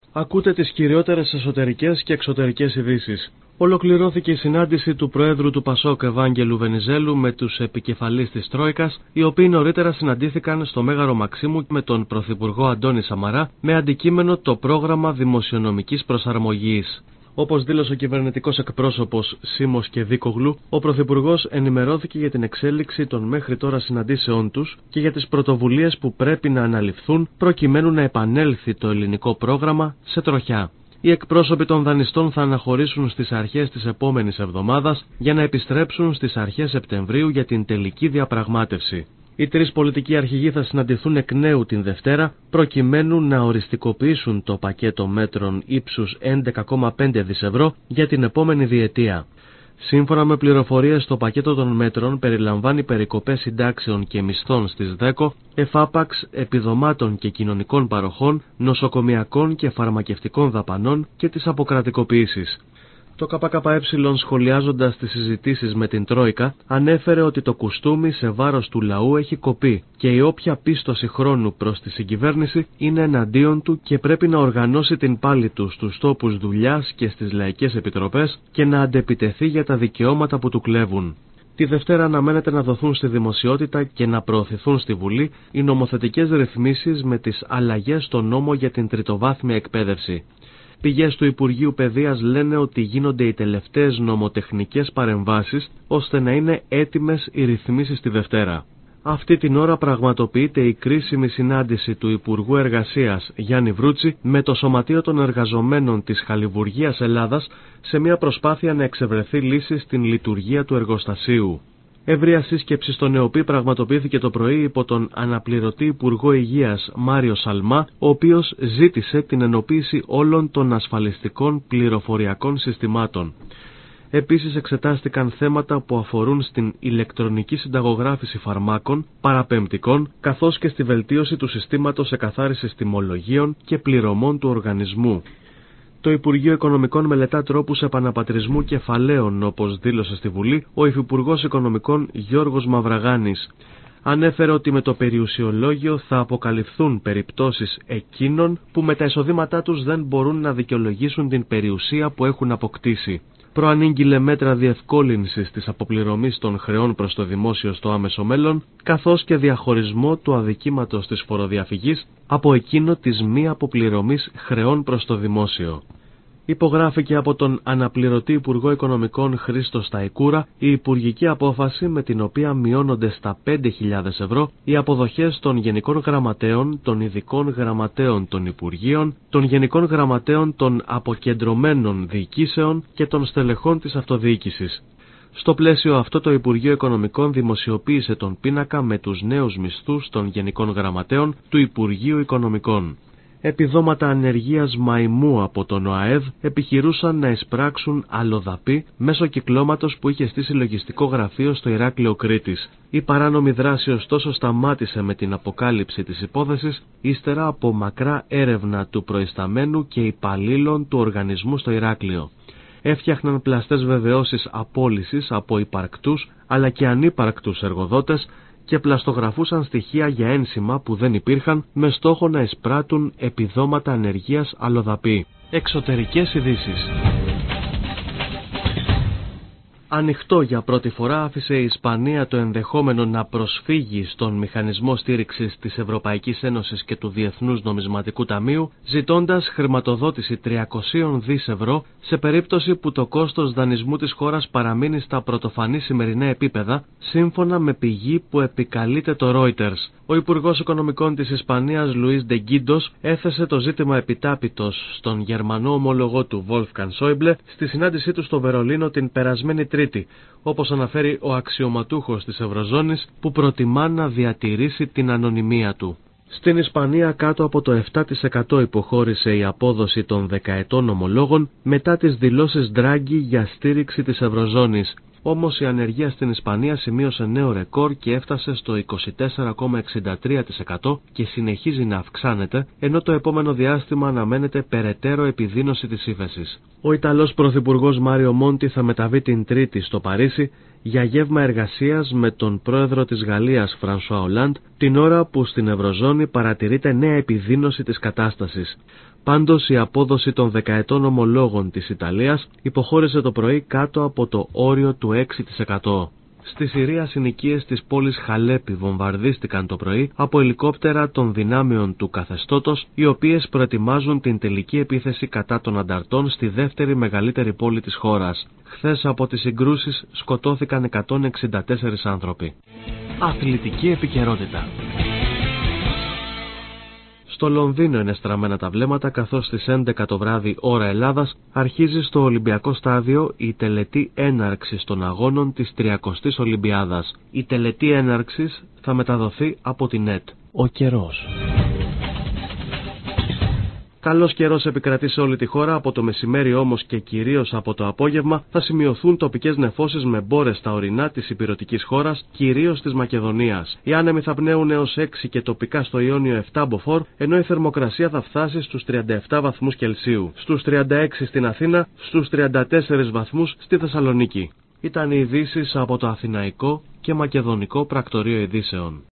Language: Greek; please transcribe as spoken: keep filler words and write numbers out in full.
Ακούτε τις κυριότερες εσωτερικές και εξωτερικές ειδήσεις. Ολοκληρώθηκε η συνάντηση του Προέδρου του Πασόκ Ευάγγελου Βενιζέλου με τους επικεφαλείς της Τρόικας, οι οποίοι νωρίτερα συναντήθηκαν στο Μέγαρο Μαξίμου με τον Πρωθυπουργό Αντώνη Σαμαρά με αντικείμενο το πρόγραμμα δημοσιονομικής προσαρμογής. Όπως δήλωσε ο κυβερνητικός εκπρόσωπος Σίμος Κεδίκογλου, ο Πρωθυπουργός ενημερώθηκε για την εξέλιξη των μέχρι τώρα συναντήσεών τους και για τις πρωτοβουλίες που πρέπει να αναλυφθούν προκειμένου να επανέλθει το ελληνικό πρόγραμμα σε τροχιά. Οι εκπρόσωποι των δανειστών θα αναχωρήσουν στις αρχές της επόμενης εβδομάδας για να επιστρέψουν στις αρχές Σεπτεμβρίου για την τελική διαπραγμάτευση. Οι τρεις πολιτικοί αρχηγοί θα συναντηθούν εκ νέου την Δευτέρα προκειμένου να οριστικοποιήσουν το πακέτο μέτρων ύψους έντεκα κόμμα πέντε δισεκατομμύρια ευρώ για την επόμενη διετία. Σύμφωνα με πληροφορίες, το πακέτο των μέτρων περιλαμβάνει περικοπές συντάξεων και μισθών στις ΔΕΚΟ, εφάπαξ, επιδομάτων και κοινωνικών παροχών, νοσοκομιακών και φαρμακευτικών δαπανών και τις αποκρατικοποίησεις. Το ΚΚΕ, σχολιάζοντας τις συζητήσεις με την Τρόικα, ανέφερε ότι το κουστούμι σε βάρος του λαού έχει κοπεί και η όποια πίστοση χρόνου προς τη συγκυβέρνηση είναι εναντίον του και πρέπει να οργανώσει την πάλη του στους τόπους δουλειάς και στις λαϊκές επιτροπές και να αντεπιτεθεί για τα δικαιώματα που του κλέβουν. Τη Δευτέρα αναμένεται να δοθούν στη δημοσιότητα και να προωθηθούν στη Βουλή οι νομοθετικές ρυθμίσεις με τις αλλαγές στο νόμο για την τριτοβάθμια εκπαίδευση. Πηγές του Υπουργείου Παιδείας λένε ότι γίνονται οι τελευταίες νομοτεχνικές παρεμβάσεις ώστε να είναι έτοιμες οι ρυθμίσεις τη Δευτέρα. Αυτή την ώρα πραγματοποιείται η κρίσιμη συνάντηση του Υπουργού Εργασίας Γιάννη Βρούτση με το Σωματείο των Εργαζομένων της Χαλιβουργίας Ελλάδας σε μια προσπάθεια να εξευρεθεί λύση στην λειτουργία του εργοστασίου. Ευρεία σύσκεψη στον ΕΟΠΗ πραγματοποιήθηκε το πρωί υπό τον αναπληρωτή Υπουργό Υγείας Μάριο Σαλμά, ο οποίος ζήτησε την ενοποίηση όλων των ασφαλιστικών πληροφοριακών συστημάτων. Επίσης εξετάστηκαν θέματα που αφορούν στην ηλεκτρονική συνταγογράφηση φαρμάκων, παραπεμπτικών, καθώς και στη βελτίωση του συστήματος εκαθάρισης τιμολογίων και πληρωμών του οργανισμού. Το Υπουργείο Οικονομικών μελετά τρόπους επαναπατρισμού κεφαλαίων, όπως δήλωσε στη Βουλή ο Υφυπουργός Οικονομικών Γιώργος Μαυραγάνης. Ανέφερε ότι με το περιουσιολόγιο θα αποκαλυφθούν περιπτώσεις εκείνων που με τα εισοδήματά τους δεν μπορούν να δικαιολογήσουν την περιουσία που έχουν αποκτήσει. Προανήγγειλε μέτρα διευκόλυνσης της αποπληρωμής των χρεών προς το δημόσιο στο άμεσο μέλλον, καθώς και διαχωρισμό του αδικήματος της φοροδιαφυγής από εκείνο της μη αποπληρωμής χρεών προς το δημόσιο. Υπογράφηκε από τον αναπληρωτή Υπουργό Οικονομικών Χρήστο Σταϊκούρα η υπουργική απόφαση με την οποία μειώνονται στα πέντε χιλιάδες ευρώ οι αποδοχές των Γενικών Γραμματέων, των Ειδικών Γραμματέων των Υπουργείων, των Γενικών Γραμματέων των Αποκεντρωμένων Διοικήσεων και των Στελεχών της Αυτοδιοίκησης. Στο πλαίσιο αυτό, το Υπουργείο Οικονομικών δημοσιοποίησε τον πίνακα με τους νέους μισθούς των Γενικών Γραμματέων του Υπουργείου Οικονομικών. Επιδόματα ανεργίας μαϊμού από τον ΟΑΕΔ επιχειρούσαν να εισπράξουν αλλοδαπή μέσω κυκλώματος που είχε στήσει λογιστικό γραφείο στο Ηράκλειο Κρήτης. Η παράνομη δράση ωστόσο σταμάτησε με την αποκάλυψη της υπόθεσης ύστερα από μακρά έρευνα του προϊσταμένου και υπαλλήλων του οργανισμού στο Ηράκλειο. Έφτιαχναν πλαστές βεβαιώσεις απόλυσης από υπαρκτούς αλλά και ανύπαρκτους εργοδότες και πλαστογραφούσαν στοιχεία για ένσημα που δεν υπήρχαν με στόχο να εισπράττουν επιδόματα ανεργίας αλλοδαπή. Εξωτερικές ειδήσεις. Ανοιχτό για πρώτη φορά άφησε η Ισπανία το ενδεχόμενο να προσφύγει στον μηχανισμό στήριξης της Ευρωπαϊκής Ένωσης και του Διεθνούς Νομισματικού Ταμείου, ζητώντας χρηματοδότηση τριακόσια δισεκατομμύρια ευρώ σε περίπτωση που το κόστος δανεισμού της χώρας παραμείνει στα πρωτοφανή σημερινά επίπεδα, σύμφωνα με πηγή που επικαλείται το Reuters. Ο Υπουργός Οικονομικών της Ισπανίας, Λουίς ντε Γκίντος, έθεσε το ζήτημα επιτάπητος στον Γερμανό ομολογό του Wolfgang Schäuble στη συνάντησή του στο Βερολίνο την περασμένη Τρίτη, όπως αναφέρει ο αξιωματούχος της Ευρωζώνης που προτιμά να διατηρήσει την ανωνυμία του. Στην Ισπανία κάτω από το επτά τοις εκατό υποχώρησε η απόδοση των δεκαετών ομολόγων μετά τις δηλώσεις Ντράγκη για στήριξη της Ευρωζώνης. Όμως η ανεργία στην Ισπανία σημείωσε νέο ρεκόρ και έφτασε στο είκοσι τέσσερα κόμμα εξήντα τρία τοις εκατό και συνεχίζει να αυξάνεται, ενώ το επόμενο διάστημα αναμένεται περαιτέρω επιδείνωση της ύφεσης. Ο Ιταλός Πρωθυπουργός Μάριο Μόντι θα μεταβεί την Τρίτη στο Παρίσι για γεύμα εργασίας με τον πρόεδρο της Γαλλίας Φρανσουά Ολάντ, την ώρα που στην Ευρωζώνη παρατηρείται νέα επιδείνωση της κατάστασης. Πάντως η απόδοση των δεκαετών ομολόγων της Ιταλίας υποχώρησε το πρωί κάτω από το όριο του έξι τοις εκατό. Στη Συρία, συνοικίες της πόλης Χαλέπη βομβαρδίστηκαν το πρωί από ελικόπτερα των δυνάμεων του καθεστώτος, οι οποίες προετοιμάζουν την τελική επίθεση κατά των ανταρτών στη δεύτερη μεγαλύτερη πόλη της χώρας. Χθες από τις συγκρούσεις σκοτώθηκαν εκατόν εξήντα τέσσερις άνθρωποι. Αθλητική επικαιρότητα. Στο Λονδίνο είναι στραμμένα τα βλέμματα, καθώς στις έντεκα το βράδυ ώρα Ελλάδας αρχίζει στο Ολυμπιακό Στάδιο η τελετή έναρξης των αγώνων της τριακοστής Ολυμπιάδας. Η τελετή έναρξης θα μεταδοθεί από την ΕΤ. Ο καιρός. Καλός καιρός επικρατεί σε όλη τη χώρα, από το μεσημέρι όμως και κυρίως από το απόγευμα θα σημειωθούν τοπικές νεφώσεις με μπόρες στα ορεινά της ηπειρωτικής χώρας, κυρίως της Μακεδονίας. Οι άνεμοι θα πνέουν έως έξι και τοπικά στο Ιόνιο επτά μποφόρ, ενώ η θερμοκρασία θα φτάσει στους τριάντα επτά βαθμούς Κελσίου, στους τριάντα έξι στην Αθήνα, στους τριάντα τέσσερις βαθμούς στη Θεσσαλονίκη. Ήταν οι ειδήσεις από το Αθηναϊκό και Μακεδονικό Πρακτορείο Ειδήσεων.